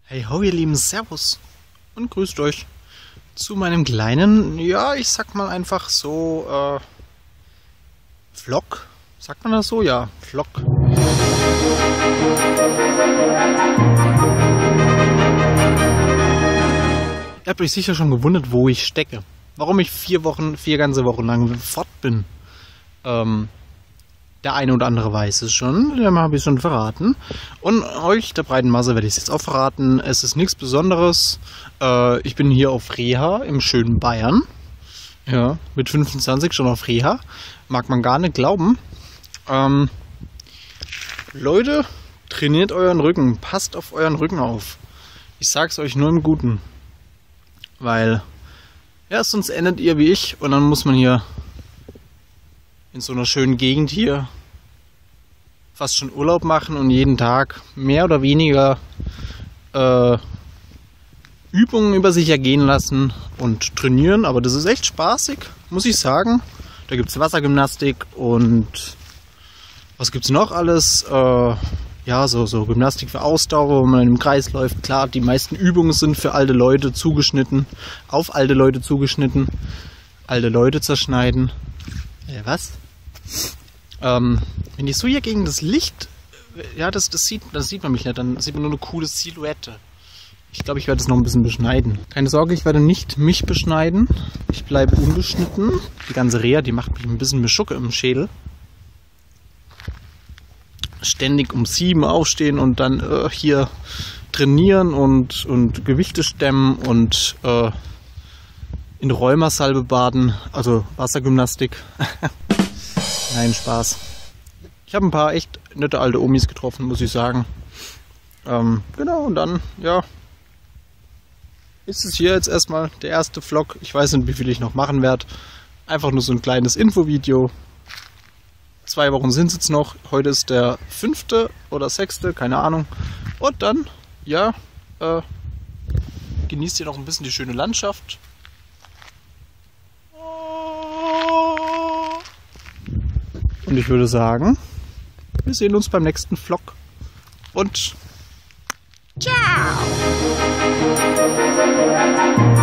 Hey ho, ihr Lieben, Servus und grüßt euch zu meinem kleinen, ja, ich sag mal einfach so, Vlog. Sagt man das so? Ja, Vlog. Ihr habt euch sicher schon gewundert, wo ich stecke. Warum ich 4 ganze Wochen lang fort bin. Der eine oder andere weiß es schon, den habe ich schon verraten. Und euch, der breiten Masse, werde ich es jetzt auch verraten. Es ist nichts Besonderes. Ich bin hier auf Reha im schönen Bayern. Ja, mit 25 schon auf Reha. Mag man gar nicht glauben. Leute, trainiert euren Rücken. Passt auf euren Rücken auf. Ich sag's euch nur im Guten. Weil, ja, sonst endet ihr wie ich. Und dann muss man hier in so einer schönen Gegend hier fast schon Urlaub machen und jeden Tag mehr oder weniger Übungen über sich ergehen lassen und trainieren. Aber das ist echt spaßig, muss ich sagen. Da gibt es Wassergymnastik und was gibt es noch alles? Ja, so Gymnastik für Ausdauer, wo man im Kreis läuft. Klar, die meisten Übungen sind für alte Leute zugeschnitten, auf alte Leute zugeschnitten. Alte Leute zerschneiden. Was? Wenn ich so hier gegen das Licht, ja, das sieht man mich nicht, dann sieht man nur eine coole Silhouette. Ich glaube, ich werde es noch ein bisschen beschneiden. Keine Sorge, ich werde nicht mich beschneiden. Ich bleibe unbeschnitten. Die ganze Reha, die macht mich ein bisschen Mischucke im Schädel. Ständig um 7 aufstehen und dann hier trainieren und Gewichte stemmen und in Rheumasalbe baden, also Wassergymnastik. Nein, Spaß. Ich habe ein paar echt nette alte Omis getroffen, muss ich sagen. Genau, und dann, ja, ist es hier jetzt erstmal der erste Vlog. Ich weiß nicht, wie viel ich noch machen werde. Einfach nur so ein kleines Infovideo. 2 Wochen sind es jetzt noch. Heute ist der 5. oder 6., keine Ahnung. Und dann, ja, genießt ihr noch ein bisschen die schöne Landschaft. Und ich würde sagen, wir sehen uns beim nächsten Vlog. Und ciao!